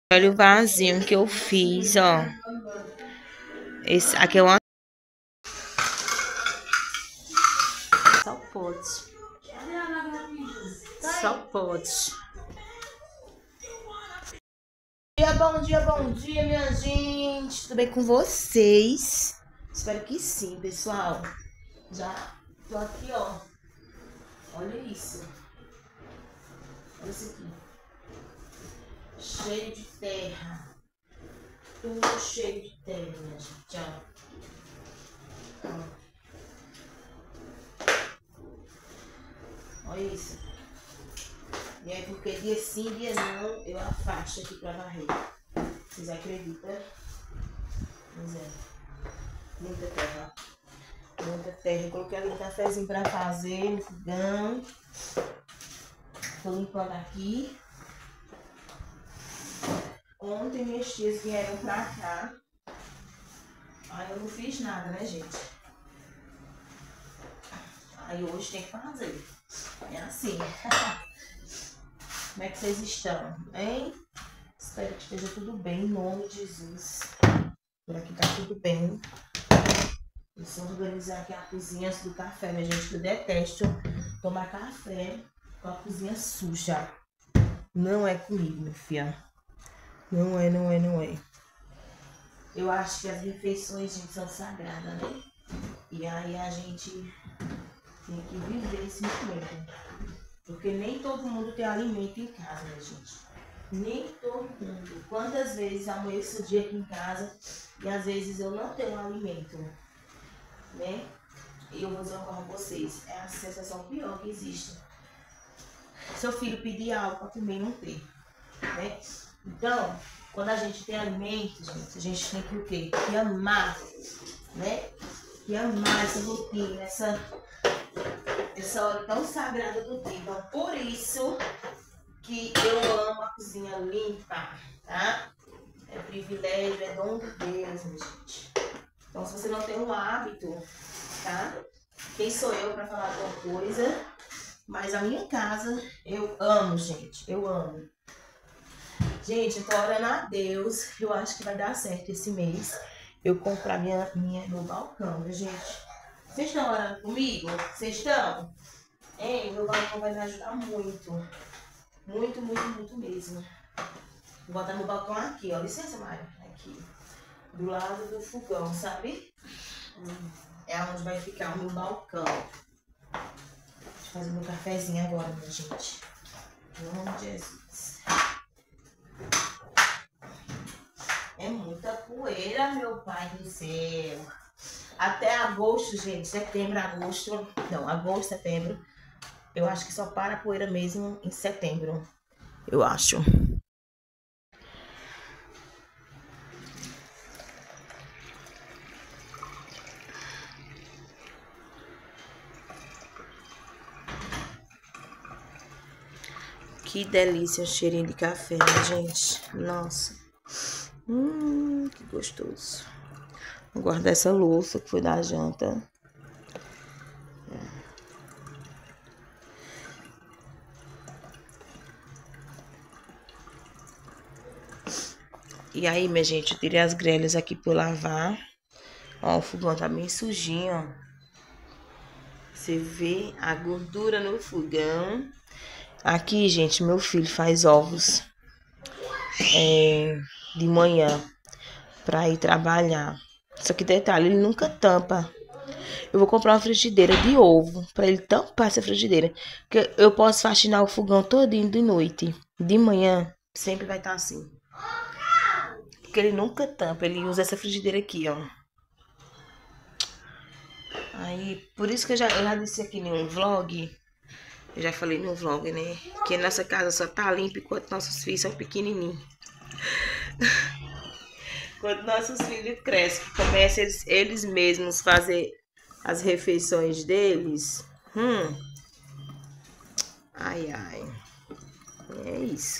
Olha o vasinho que eu fiz, ó. Esse aqui é uma... Só pode. Só pode. Bom dia, minha gente. Tudo bem com vocês? Espero que sim, pessoal. Já tô aqui, ó. Olha isso. Olha isso aqui. Cheio de terra. Tudo cheio de terra, minha gente, ó. Olha isso. E aí, porque dia sim, dia não, eu afasto aqui pra varrer. Vocês acreditam? Pois é. Muita terra. Muita terra. Eu coloquei ali um cafezinho pra fazer no fogão. Tô limpando aqui. Ontem minhas tias vieram pra cá. Aí eu não fiz nada, né, gente? Aí hoje tem que fazer. É assim. Como é que vocês estão, hein? Espero que esteja tudo bem, em nome de Jesus. Por aqui tá tudo bem. Deixa eu organizar aqui a cozinha antes do café, minha gente, que eu detesto tomar café com a cozinha suja. Não é comigo, minha filha. Não é. Eu acho que as refeições, gente, são sagradas, né? E aí a gente tem que viver esse momento. Porque nem todo mundo tem alimento em casa, né, gente? Nem todo mundo. Quantas vezes amanheço o dia aqui em casa e às vezes eu não tenho alimento, né? E eu vou dizer uma coisa pra vocês. É a sensação pior que existe. Seu filho pedir algo pra comer e não ter, né? Então, quando a gente tem alimento, gente, a gente tem que o quê? Que amar, né? Que amar essa rotina, essa hora tão sagrada do dia. Então, por isso que eu amo a cozinha limpa, tá? É privilégio, é dom de Deus, minha gente. Então, se você não tem um hábito, tá? Quem sou eu pra falar alguma coisa? Mas a minha casa, eu amo, gente. Eu amo. Gente, eu tô orando a Deus. Eu acho que vai dar certo esse mês. Eu comprar meu balcão, né, gente? Vocês estão orando comigo? Vocês estão? Meu balcão vai me ajudar muito. Muito mesmo. Vou botar meu balcão aqui, ó. Licença, Mário. Aqui. Do lado do fogão, sabe? É onde vai ficar o meu balcão. Deixa eu fazer meu cafezinho agora, minha gente. Em nome de Jesus. É muita poeira, meu pai do céu. Até agosto, gente. Setembro, agosto. Não, agosto, setembro. Eu acho que só para a poeira mesmo em setembro. Eu acho. Que delícia o cheirinho de café, né, gente? Nossa. Que gostoso. Vou guardar essa louça que foi da janta. E aí, minha gente, eu tirei as grelhas aqui pra eu lavar. Ó, o fogão tá bem sujinho, ó. Você vê a gordura no fogão. Aqui, gente, meu filho faz ovos de manhã pra ir trabalhar. Só que detalhe, ele nunca tampa. Eu vou comprar uma frigideira de ovo pra ele tampar essa frigideira. Porque eu posso faxinar o fogão todinho de noite. De manhã, sempre vai estar assim. Porque ele nunca tampa, ele usa essa frigideira aqui, ó. Aí, por isso que eu já disse aqui em um vlog. Eu já falei no vlog, né? Que nossa casa só tá limpa enquanto nossos filhos são pequenininhos. Quando nossos filhos crescem, começam eles mesmos fazer as refeições deles. Ai. É isso.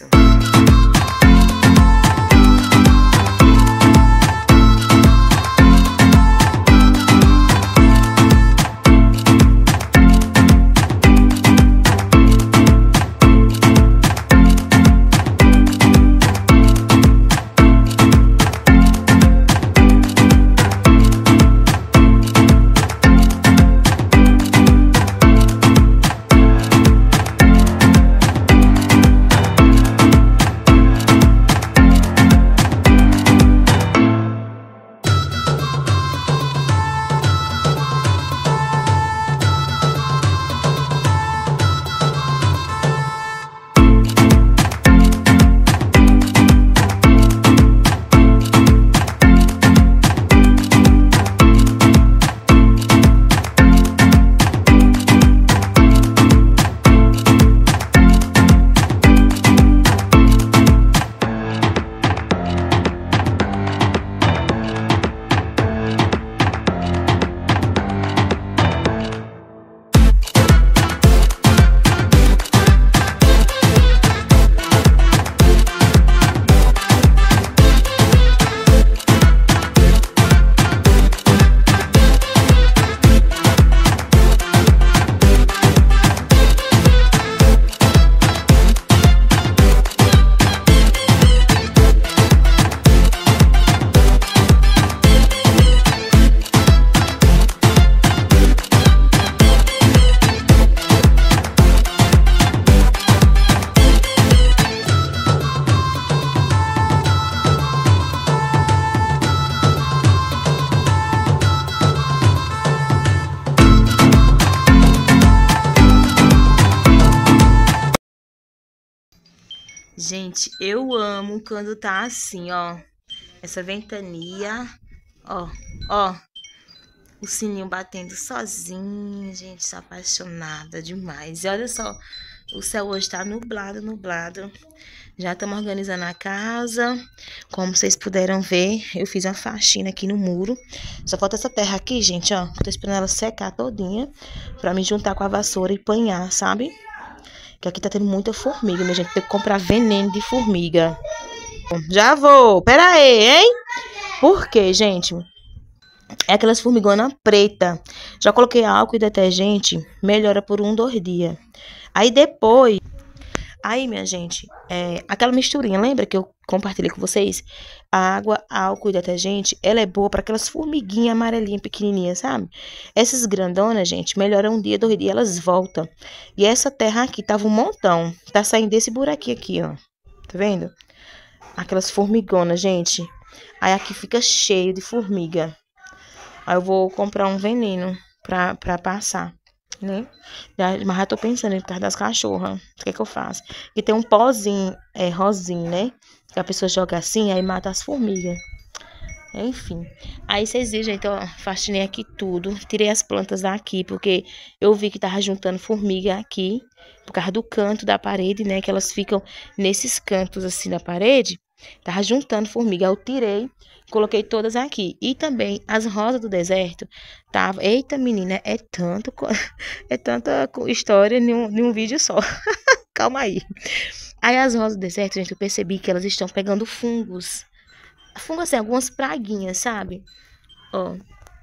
Gente, eu amo quando tá assim, ó. Essa ventania. Ó, ó. O sininho batendo sozinho, gente. Sou apaixonada demais. E olha só, o céu hoje tá nublado, nublado. Já estamos organizando a casa. Como vocês puderam ver, eu fiz uma faxina aqui no muro. Só falta essa terra aqui, gente, ó. Tô esperando ela secar todinha pra me juntar com a vassoura e panhar, sabe? Que aqui tá tendo muita formiga, minha gente. Tem que comprar veneno de formiga. Já vou. Pera aí, hein? Por quê, gente? É aquelas formigona preta. Já coloquei álcool e detergente. Melhora por 1, 2 dias. Aí depois... Aí, minha gente, aquela misturinha, lembra que eu compartilhei com vocês? A água, álcool e detergente, ela é boa para aquelas formiguinhas amarelinhas, pequenininhas, sabe? Essas grandonas, gente, melhora 1 dia, 2 dias, elas voltam. E essa terra aqui tava um montão. Tá saindo desse buraquinho aqui, ó. Tá vendo? Aquelas formigonas, gente. Aí aqui fica cheio de formiga. Aí eu vou comprar um veneno pra passar, né? Mas já tô pensando em causa das cachorras. O que é que eu faço? Que tem um pozinho, rosinho, né? Que a pessoa joga assim, aí mata as formigas. Enfim. Aí vocês viram, gente, ó, faxinei aqui tudo. Tirei as plantas daqui, porque eu vi que tava juntando formiga aqui. Por causa do canto da parede, né? Que elas ficam nesses cantos assim da parede. Tava juntando formiga. Eu tirei, coloquei todas aqui. E também as rosas do deserto. Tava. Eita, menina, é tanto. É tanta história em um vídeo só. Calma aí. Aí as rosas do deserto, gente, eu percebi que elas estão pegando fungos. Fungo assim, algumas praguinhas, sabe? Ó.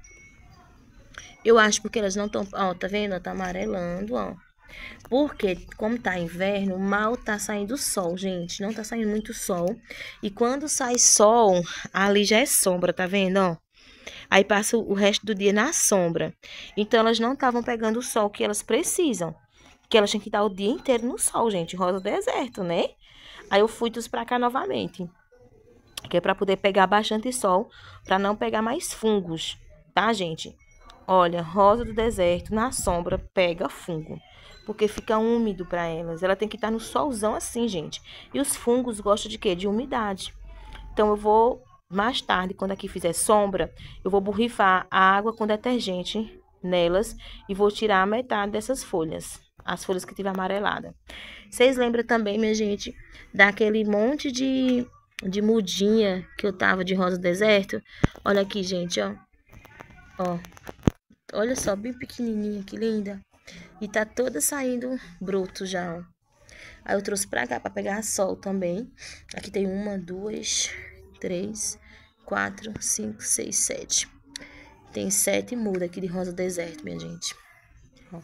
Eu acho porque elas não estão... Ó, tá vendo? Tá amarelando, ó. Porque, como tá inverno, mal tá saindo sol, gente. Não tá saindo muito sol. E quando sai sol, ali já é sombra, tá vendo, ó? Aí passa o resto do dia na sombra. Então, elas não estavam pegando o sol que elas precisam. Que elas têm que estar o dia inteiro no sol, gente. Rosa do deserto, né? Aí eu fui pra cá novamente. Que é pra poder pegar bastante sol, pra não pegar mais fungos, tá, gente? Olha, rosa do deserto, na sombra, pega fungo. Porque fica úmido pra elas. Ela tem que estar no solzão assim, gente. E os fungos gostam de quê? De umidade. Então, eu vou, mais tarde, quando aqui fizer sombra, eu vou borrifar a água com detergente nelas e vou tirar a metade dessas folhas. As folhas que tiver amarelada. Vocês lembram também, minha gente, daquele monte de mudinha que eu tava de rosa do deserto? Olha aqui, gente, ó. Ó. Olha só, bem pequenininha, que linda. E tá toda saindo broto já, ó. Aí eu trouxe pra cá pra pegar sol também. Aqui tem 1, 2, 3, 4, 5, 6, 7. Tem 7 mudas aqui de rosa do deserto, minha gente. Ó.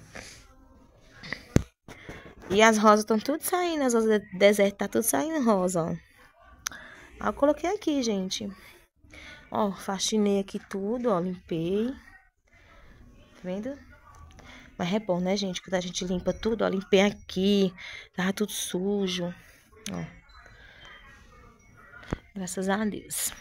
E as rosas estão tudo saindo, as rosas do deserto tá tudo saindo rosa, ó. Aí eu coloquei aqui, gente. Ó, faxinei aqui tudo, ó, limpei. Tá vendo? Mas é bom, né, gente? Quando a gente limpa tudo, ó, limpei aqui. Tava tudo sujo, ó. Graças a Deus.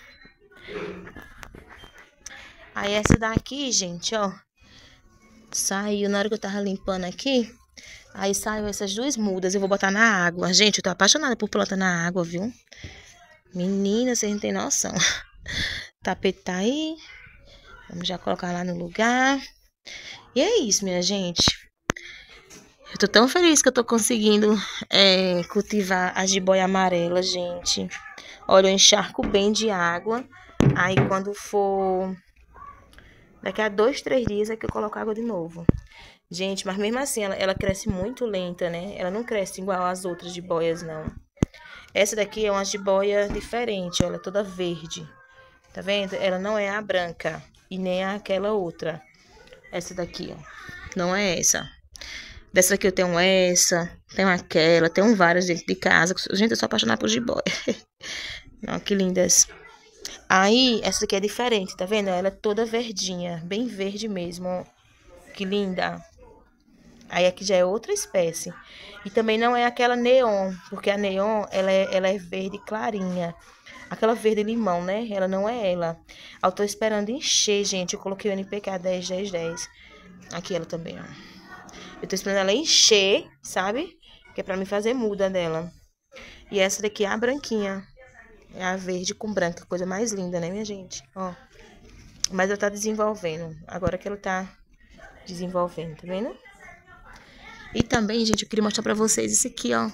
Aí essa daqui, gente, ó. Saiu na hora que eu tava limpando aqui. Aí saiu essas 2 mudas. Eu vou botar na água. Gente, eu tô apaixonada por planta na água, viu? Menina, vocês não tem noção. Tapete tá aí. Vamos já colocar lá no lugar. E é isso, minha gente. Eu tô tão feliz que eu tô conseguindo cultivar a jiboia amarela, gente. Olha, eu encharco bem de água. Aí quando for... Daqui a 2, 3 dias é que eu coloco água de novo. Gente, mas mesmo assim, ela cresce muito lenta, né? Ela não cresce igual as outras jiboias, não. Essa daqui é uma jiboia diferente, ela é toda verde. Tá vendo? Ela não é a branca e nem aquela outra. Essa daqui, ó. Não é essa. Dessa daqui eu tenho essa, tenho aquela, tenho várias dentro de casa. Gente, eu sou apaixonada por jiboia. Olha que lindas. Aí, essa daqui é diferente, tá vendo? Ela é toda verdinha, bem verde mesmo, ó. Que linda. Aí aqui já é outra espécie. E também não é aquela neon, porque a neon, ela é verde clarinha. Aquela verde limão, né? Ela não é ela. Eu tô esperando encher, gente. Eu coloquei o NPK 10, 10, 10. Aqui ela também, ó. Eu tô esperando ela encher, sabe? Que é pra me fazer muda dela. E essa daqui é a branquinha. É a verde com branca, coisa mais linda, né, minha gente? Ó. Mas ela tá desenvolvendo. Agora que ela tá desenvolvendo, tá vendo? E também, gente, eu queria mostrar pra vocês isso aqui, ó.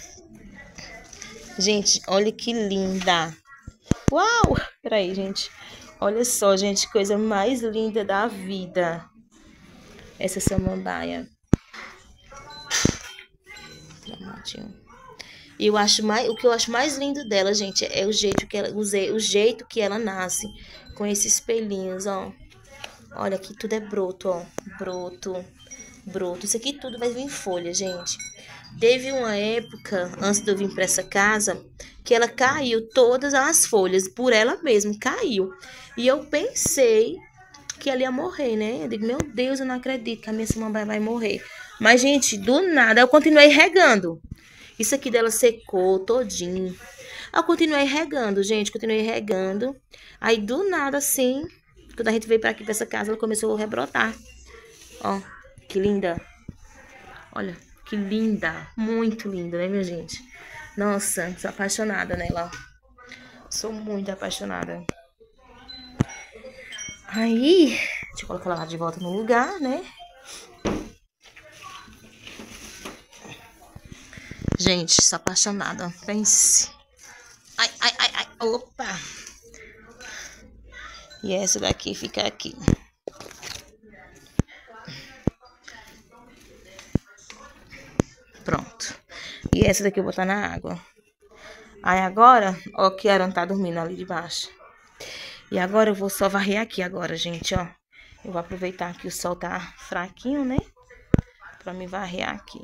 Gente, olha que linda. Uau! Peraí, gente. Olha só, gente, coisa mais linda da vida. Essa samambaia. E eu acho o que eu acho mais lindo dela, gente, é o jeito que ela o jeito que ela nasce com esses espelhinhos, ó. Olha, aqui tudo é broto, ó. Broto, broto. Isso aqui tudo vai vir em folha, gente. Teve uma época, antes de eu vir pra essa casa, que ela caiu todas as folhas, por ela mesma, caiu. E eu pensei que ela ia morrer, né? Eu digo, meu Deus, eu não acredito que a minha samambaia vai morrer. Mas, gente, do nada, eu continuei regando. Isso aqui dela secou todinho. Eu continuei regando, gente, continuei regando. Aí, do nada, assim, quando a gente veio pra aqui, pra essa casa, ela começou a rebrotar. Ó, que linda. Olha, que linda. Muito linda, né, minha gente? Nossa, sou apaixonada nela. Sou muito apaixonada. Aí, deixa eu colocar ela lá de volta no lugar, né? Gente, sou apaixonada. Pense. Ai, ai, ai, ai. Opa. E essa daqui fica aqui. Pronto. E essa daqui eu vou botar na água. Aí agora, ó, que a Aran tá dormindo ali debaixo. E agora eu vou só varrer aqui agora, gente, ó. Eu vou aproveitar que o sol tá fraquinho, né? Pra me varrer aqui.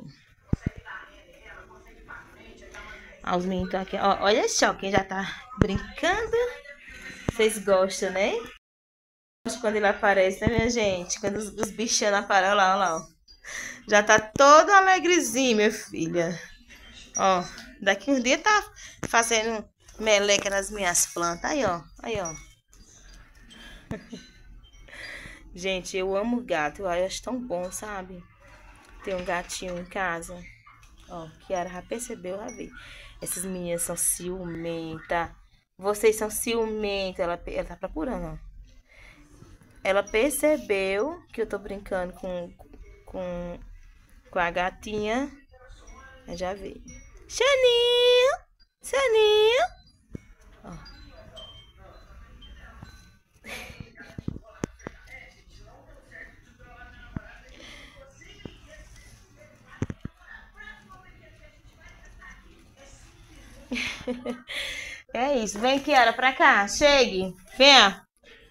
Ó, os meninos estão aqui. Ó, olha só, quem já tá brincando. Vocês gostam, né? Quando ele aparece, né, minha gente? Quando os bichanos aparecem, olha lá, ó. Já tá todo alegrezinho, minha filha. Ó, daqui uns dias tá fazendo meleca nas minhas plantas. Aí, ó. Aí, ó. Gente, eu amo gato. Eu acho tão bom, sabe? Ter um gatinho em casa. Ó, Kiara já percebeu, já vi. Essas meninas são ciumentas. Vocês são ciumentas. Ela tá procurando, ó. Ela percebeu que eu tô brincando com a gatinha. Eu já vi. Xaninho! Xaninho! Ó. É isso. Vem, Kiara, pra cá. Chegue. Venha.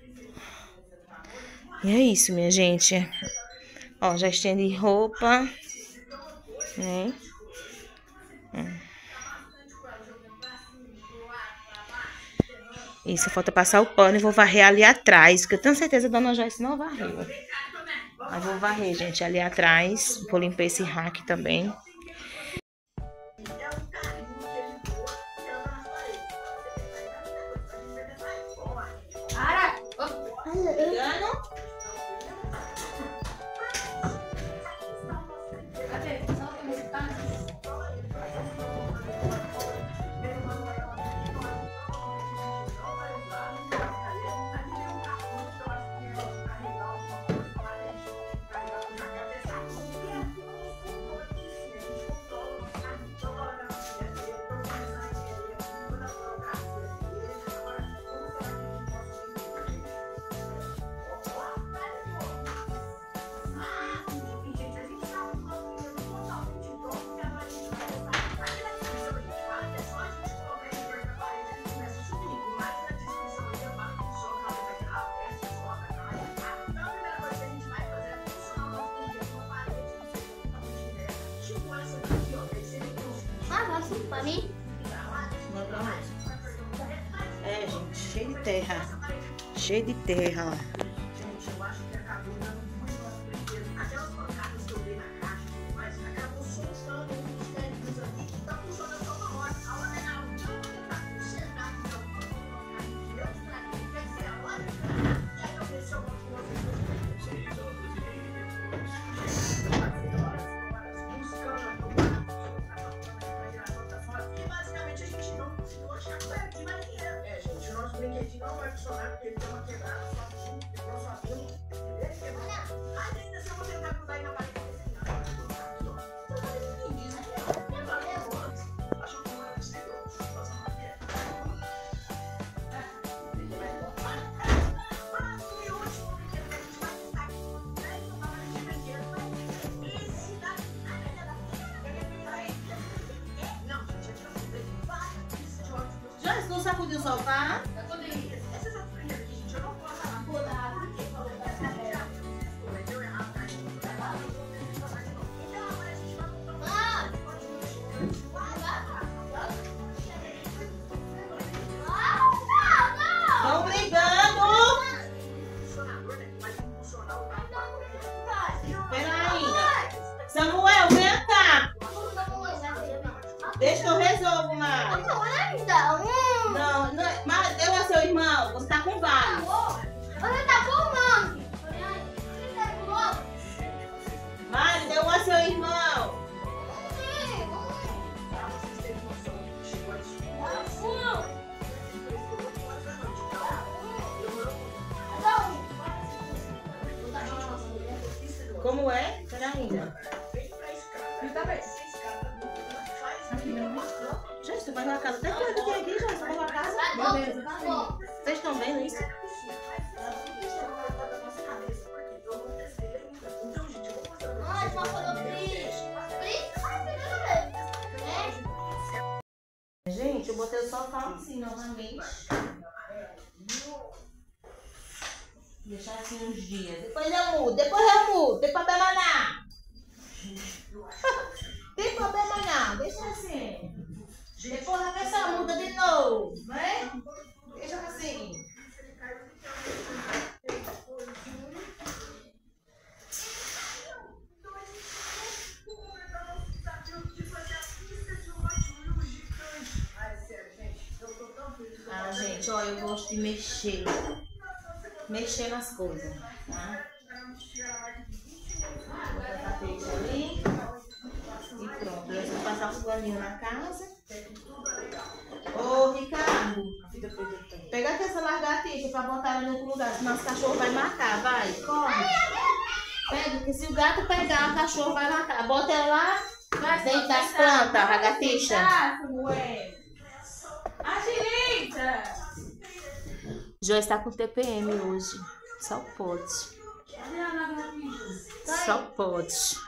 E é isso, minha gente. Ó, já estendi roupa. Né? Isso, falta passar o pano e vou varrer ali atrás, porque eu tenho certeza que a dona Joyce não varreu. Mas vou varrer, gente, ali atrás. Vou limpar esse rack também. Pra mim? É, gente, cheio de terra. Cheio de terra, ó. não vai funcionar porque ele tem uma quebrada só aqui, igual sua vida. Ele quebrou. Ai, ainda se eu vou tentar mudar aí na parede desse não. Acho que não é possível. Já não sacudiu o sofá? Essas outras primeiras aqui, gente, eu não posso falar. Deu errado, tá? Então agora a gente vai montar Estão brigando! funcionador, né? Vai funcionar o Peraí. Samuel, vem cá. Deixa que eu resolvo, Mari. Não, mas eu é seu irmão. Você tá com vários. Mari, deu a seu irmão. pra vocês terem noção que chegou a escola. Como é? Peraí. Vem pra escada. Gente, você vai na casa. Até que eu tenho aqui, gente. Você vai na casa. Vocês estão vendo isso? Gente, eu botei o sofá assim novamente. Deixar assim uns dias. Depois eu mudo. Tem problema não. Tem problema não. Deixa assim. Depois a pessoa muda de novo. Né? Deixa assim. Ah, gente, ó, eu gosto de mexer. Mexer nas coisas, tá? Vou botar a tapete ali. E pronto. Eu vou passar o paninho na casa. Ô, Ricardo. Pega aqui essa lagartixa pra botar ela em outro lugar. Senão os cachorros vão matar. Vai, corre. Pega, porque se o gato pegar, o cachorro vai matar. Bota ela lá dentro das plantas, a lagartixa. Agiliza! Joyce tá com TPM hoje. Só pode. Só pode.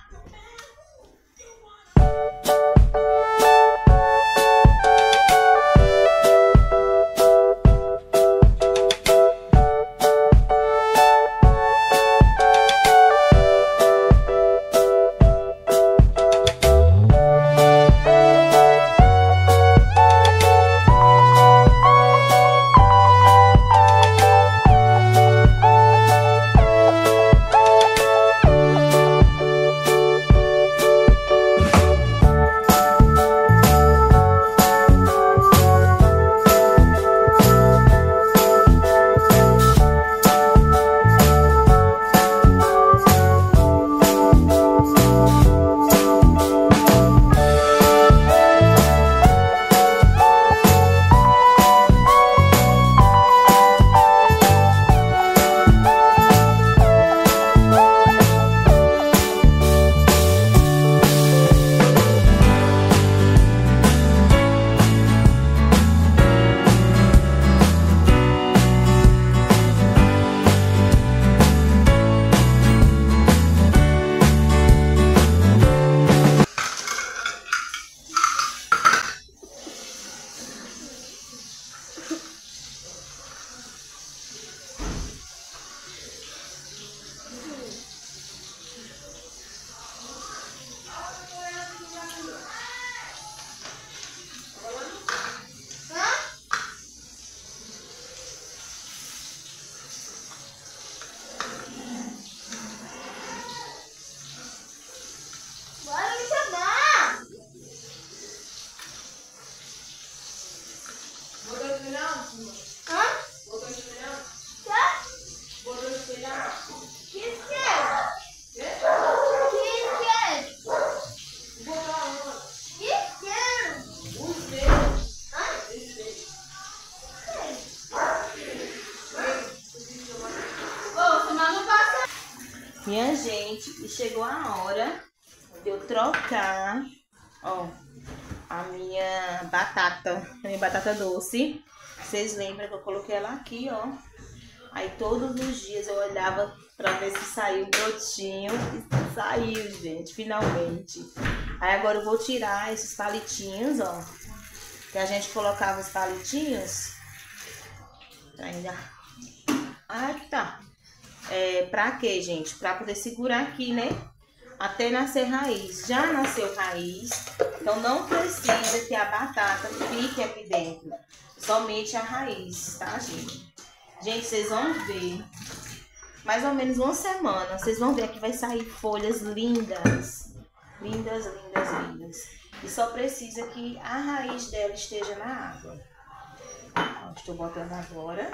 Minha gente, e chegou a hora de eu trocar, ó, a minha batata doce. Vocês lembram que eu coloquei ela aqui, ó. Aí todos os dias eu olhava pra ver se saiu o brotinho. E saiu, gente, finalmente. Aí agora eu vou tirar esses palitinhos, ó. Que a gente colocava os palitinhos. Ainda. Ah, tá. Pra quê, gente? Pra poder segurar aqui, né? Até nascer raiz. Já nasceu raiz. Então não precisa que a batata fique aqui dentro. Somente a raiz, tá, gente? Gente, vocês vão ver. Mais ou menos uma semana. Vocês vão ver que vai sair folhas lindas. Lindas, lindas, lindas. E só precisa que a raiz dela esteja na água. Ó, estou botando agora.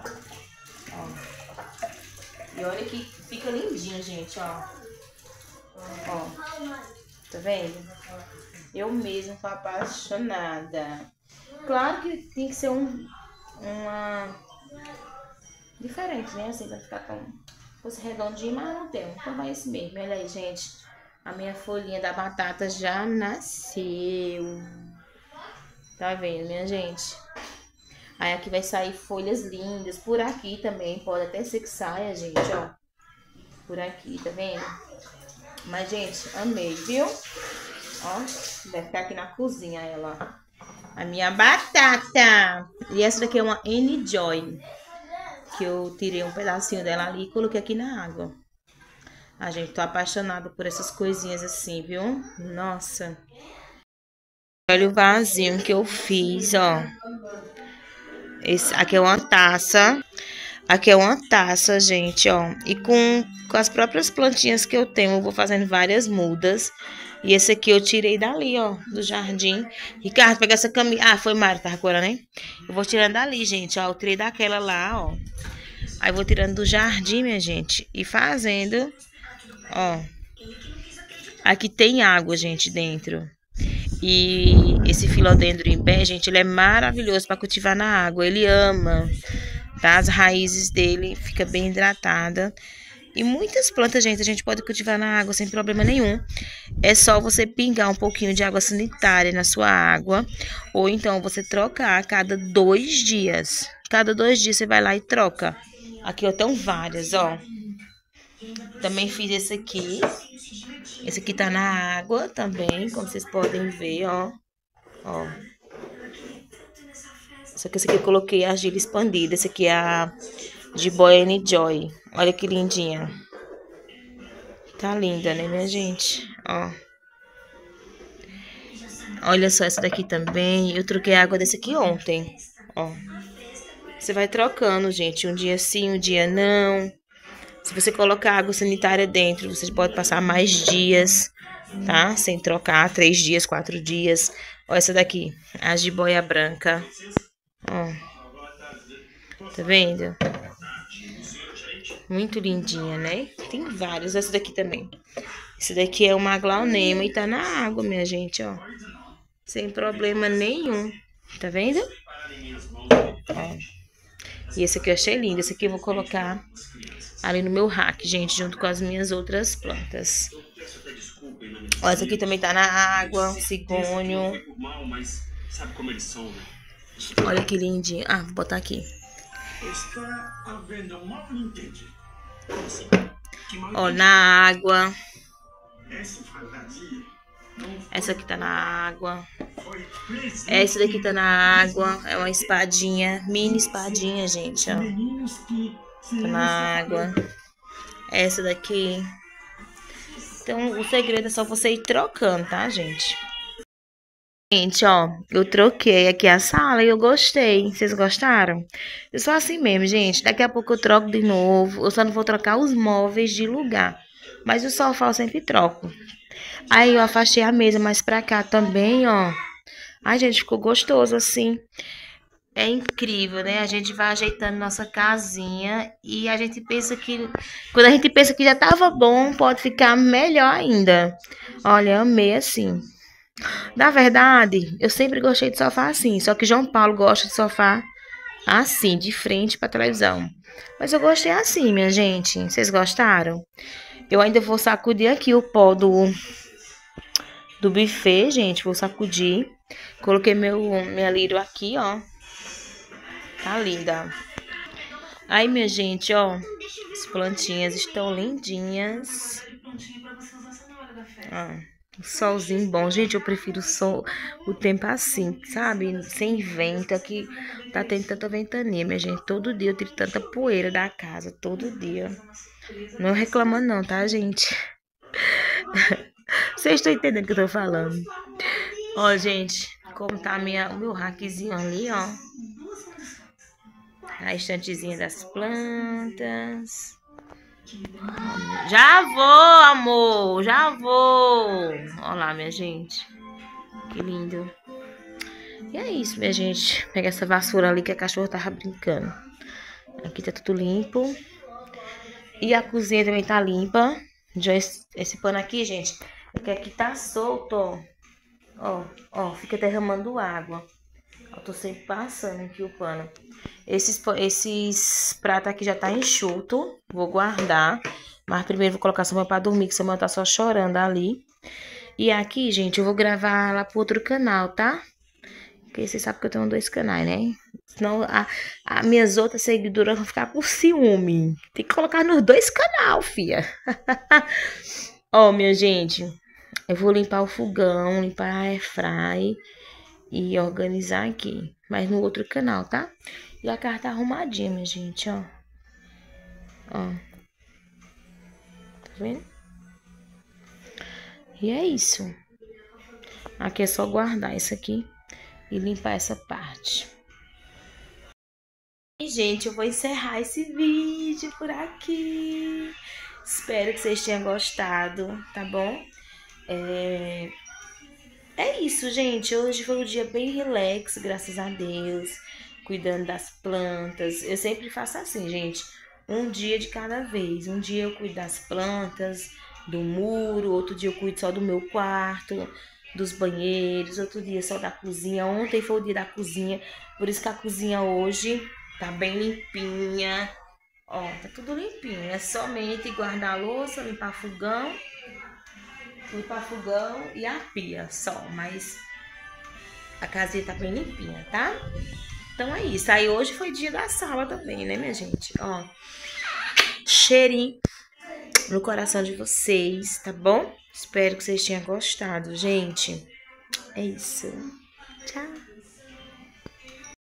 Ó. E olha que fica lindinho, gente, ó. Ó. Tá vendo? Eu mesma tô apaixonada. Claro que tem que ser uma diferente, né? Assim, vai ficar tão... fosse redondinho, mas não tem. Então vai esse mesmo. Olha aí, gente. A minha folhinha da batata já nasceu. Tá vendo, minha gente? Aí aqui vai sair folhas lindas. Por aqui também. Pode até ser que saia, gente, ó. Por aqui, tá vendo? Mas, gente, amei, viu? Ó, vai ficar aqui na cozinha ela. A minha batata. E essa daqui é uma Enjoy. Que eu tirei um pedacinho dela ali e coloquei aqui na água. A gente, tô apaixonada por essas coisinhas assim, viu? Nossa. Olha o vasinho que eu fiz, ó. Esse aqui é uma taça. Aqui é uma taça, gente, ó. E com as próprias plantinhas que eu tenho, eu vou fazendo várias mudas. E esse aqui eu tirei dali, ó, do jardim. Ricardo, pega essa camisa. Ah, foi Mário, tá agora, né? Eu vou tirando dali, gente, ó. Eu tirei daquela lá, ó. Aí vou tirando do jardim, minha gente. E fazendo, ó. Aqui tem água, gente, dentro. E esse filodendro em pé, gente, ele é maravilhoso para cultivar na água. Ele ama, tá? As raízes dele fica bem hidratada. E muitas plantas, gente, a gente pode cultivar na água sem problema nenhum. É só você pingar um pouquinho de água sanitária na sua água. Ou então você trocar a cada 2 dias. Cada 2 dias você vai lá e troca. Aqui, ó, tem várias, ó. Também fiz esse aqui. Esse aqui tá na água também, como vocês podem ver, ó. Ó. Só que esse aqui eu coloquei a argila expandida. Esse aqui é a Jiboia Enjoy. Olha que lindinha. Tá linda, né, minha gente? Ó. Olha só essa daqui também. Eu troquei a água desse aqui ontem. Ó. Você vai trocando, gente. Um dia sim, um dia não. Se você colocar água sanitária dentro, você pode passar mais dias, tá? Sem trocar, 3 dias, 4 dias. Olha essa daqui, a jiboia branca. Ó. Tá vendo? Muito lindinha, né? Tem vários. Essa daqui também. Esse daqui é uma aglaonema e tá na água, minha gente, ó. Sem problema nenhum. Tá vendo? Ó. E esse aqui eu achei lindo. Esse aqui eu vou colocar ali no meu rack, gente, junto com as minhas outras plantas. Ó, essa aqui também tá na água, cigônio. Olha que lindinho. Ah, vou botar aqui. Ó, na água. Essa aqui tá na água. Essa daqui tá na água. É uma espadinha, mini espadinha, gente, ó. Tá na água. Essa daqui. Então, o segredo é só você ir trocando, tá, gente? Gente, ó, eu troquei aqui a sala e eu gostei. Vocês gostaram? Eu sou assim mesmo, gente. Daqui a pouco eu troco de novo. Eu só não vou trocar os móveis de lugar. Mas o sofá eu sempre troco. Aí eu afastei a mesa mais pra cá também, ó. Ai, gente, ficou gostoso assim. É incrível, né? A gente vai ajeitando nossa casinha e a gente pensa que... Quando a gente pensa que já tava bom, pode ficar melhor ainda. Olha, amei assim. Na verdade, eu sempre gostei de sofá assim. Só que João Paulo gosta de sofá assim, de frente pra televisão. Mas eu gostei assim, minha gente. Vocês gostaram? Eu ainda vou sacudir aqui o pó do buffet, gente. Vou sacudir. Coloquei minha lírio aqui, ó. Tá linda. Aí, minha gente, ó. As plantinhas estão lindinhas. Ó, o solzinho bom. Gente, eu prefiro o tempo assim, sabe? Sem vento. Aqui tá tendo tanta ventania, minha gente. Todo dia eu tiro tanta poeira da casa. Todo dia. Não reclama não, tá, gente? Vocês estão entendendo o que eu tô falando. Ó, gente, como tá o meu rackzinho ali, ó. A estantezinha das plantas. Já vou, amor. Já vou. Olha lá, minha gente. Que lindo. E é isso, minha gente. Pega essa vassoura ali que a cachorra tava brincando. Aqui tá tudo limpo. E a cozinha também tá limpa. Já esse pano aqui, gente, é que aqui tá solto, ó. Ó, fica derramando água. Eu tô sempre passando aqui o pano. Esses pratos aqui já tá enxuto. Vou guardar. Mas primeiro vou colocar Samuel pra dormir, que Samuel tá só chorando ali. E aqui, gente, eu vou gravar lá pro outro canal, tá? Porque vocês sabem que eu tenho 2 canais, né? Senão as minhas outras seguidoras vão ficar com ciúme. Tem que colocar nos 2 canais, fia. Ó, minha gente, eu vou limpar o fogão, limpar a airfry e organizar aqui. Mas no outro canal, tá? E a carta tá arrumadinha, minha gente, ó. Ó. Tá vendo? E é isso. Aqui é só guardar isso aqui e limpar essa parte. E, gente, eu vou encerrar esse vídeo por aqui. Espero que vocês tenham gostado, tá bom? É isso, gente. Hoje foi um dia bem relax, graças a Deus. Cuidando das plantas. Eu sempre faço assim, gente. Um dia de cada vez. Um dia eu cuido das plantas, do muro. Outro dia eu cuido só do meu quarto, dos banheiros. Outro dia só da cozinha. Ontem foi o dia da cozinha. Por isso que a cozinha hoje tá bem limpinha. Ó, tá tudo limpinho. É somente guardar a louça, limpar fogão e a pia só. Mas a casinha tá bem limpinha, tá? Então é isso. Aí hoje foi dia da sala também, né, minha gente? Ó, cheirinho no coração de vocês, tá bom? Espero que vocês tenham gostado, gente. É isso. Tchau.